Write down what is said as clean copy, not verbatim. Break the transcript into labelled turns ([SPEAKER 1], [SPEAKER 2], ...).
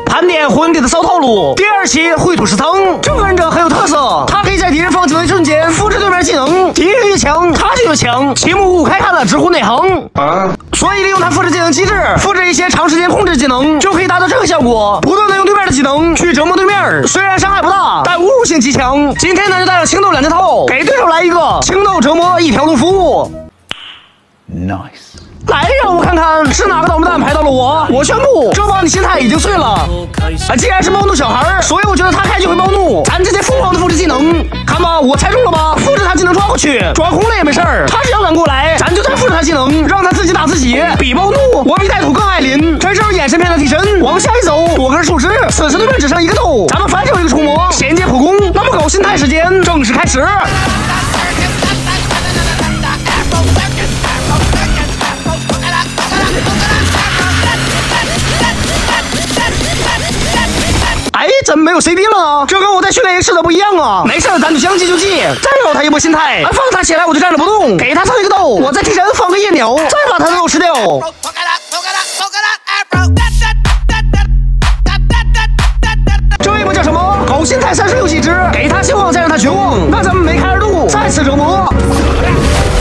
[SPEAKER 1] 盘点魂帝的骚套路。第2期绘图师层，这个忍者很有特色，他可以在敌人放技能一瞬间复制对面技能，敌人越强他就越强，其目无开看的直呼内行。所以利用他复制技能机制，复制一些长时间控制技能，就可以达到这个效果，不断的用对面的技能去折磨对面，虽然伤害不大，但侮辱性极强。今天呢就带了青豆2件套，给对手来一个青豆折磨一条龙服务。Nice。来，让我看看是哪个倒霉蛋拍到了我！我宣布，这帮你心态已经碎了。既然是暴怒小孩，所以我觉得他开就会暴怒。咱直接疯狂的复制技能，看吧，我猜中了吧？复制他技能抓过去，抓红了也没事儿。他只要敢过来，咱就再复制他技能，让他自己打自己。比暴怒，我比带土更爱林。这是眼神片的替身，往下一走，多根树枝。此时对面只剩一个豆，咱们反手一个除魔，衔接普攻。那么搞心态时间正式开始。哎，怎么没有 CD 了呢？这跟我在训练营试的不一样啊！没事，咱就将计就计，再扰他一波心态，放他起来我就站着不动，给他上一个豆，我再替身放个夜鸟，再把他的豆吃掉。这一波叫什么？狗心态36几只，给他希望再让他绝望。那咱们梅开2度，再次折磨。